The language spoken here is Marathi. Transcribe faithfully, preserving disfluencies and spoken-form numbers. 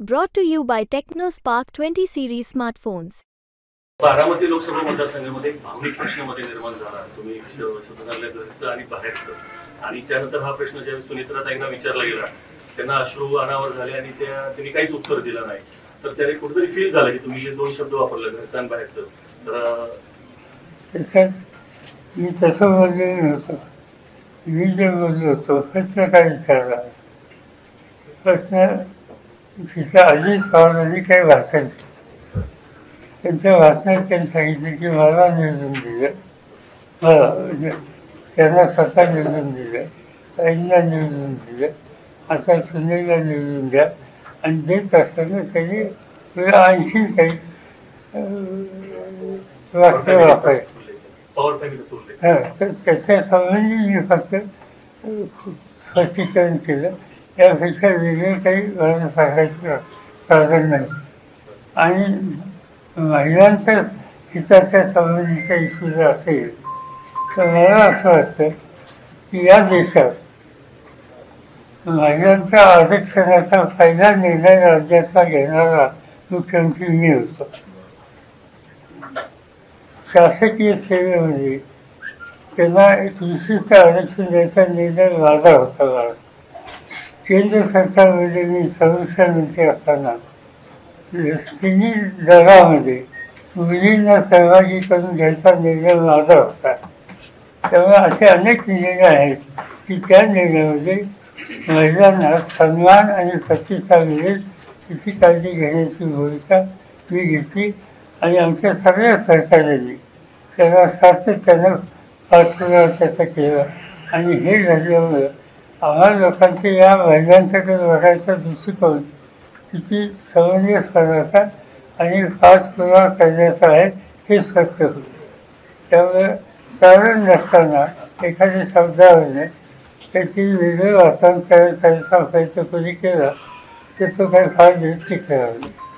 Brought to you by TechnoSpark twenty series smartphones. Baramati Lok Sabha मतदारसंघामध्ये एक भावनिक प्रश्न मध्ये निर्माण झाला. तुम्ही स्वतःला घरचं आणि बाहेरचं आणि त्यानंतर हा प्रश्न ज्यावेळेस सुनित्राताईंना विचारला गेला त्यांना अश्रू अनावर झाले आणि त्या त्यांनी काहीच उत्तर दिलं नाही. तर त्याने कुठेतरी फील झालं की तुम्ही जे दोन शब्द वापरले घरचं आणि बाहेरचं तर मी तसं बोललेलं नव्हतं. मी जे बोललो होतो प्रश्न काय विचारला प्रश्न तिथं अजित पवारांनी काही भाषण त्यांच्या भाषणात त्यांनी सांगितलं की मला निवडून दिलं, मला म्हणजे त्यांना स्वतः निवडून दिलं, ताईंना निवडून दिलं, आता सुनेला निवडून द्या आणि देत असताना त्यांनी आणखी काही वाक्य वापर हां तर त्याच्या संबंधी मी फक्त स्पष्टीकरण केलं. यापेक्षा वेगळं काही मला सांगायचं साधन नाही. आणि महिलांच्या हिताच्या संबंधीचा इश्यू जर असेल तर मला असं वाटतं की या देशात महिलांच्या आरक्षणाचा पहिला निर्णय राज्यातला घेणारा मुख्यमंत्री मी होतो. शासकीय सेवेमध्ये त्यांना एक विशिष्ट आरक्षण द्यायचा निर्णय माझा होता. मला केंद्र सरकारमध्ये मी संरक्षण मंत्री असताना तिन्ही दलामध्ये मुलींना सहभागी करून घ्यायचा निर्णय माझा होता. त्यामुळे असे अनेक निर्णय आहेत की त्या निर्णयामध्ये महिलांना सन्मान आणि प्रतिष्ठा मिळेल तिची काळजी घेण्याची भूमिका मी घेतली आणि आमच्या सगळ्या सहकार्यांनी त्याला सातत्यानं पाठपुरावा त्याचा केला. आणि हे झाल्यामुळं आम्हाला लोकांचे या महिलांच्याकडे बघायचा दृष्टिकोन किती समंजसपणाचा आणि पाठपुरावा करण्याचा आहे हे स्पष्ट होतं. त्यामुळे कारण नसताना एखाद्या शब्दावरने त्याची वेगळं वाचन तयार करायचा प्रयत्न कोणी केला तर तो काही फार व्यक्ती करावा.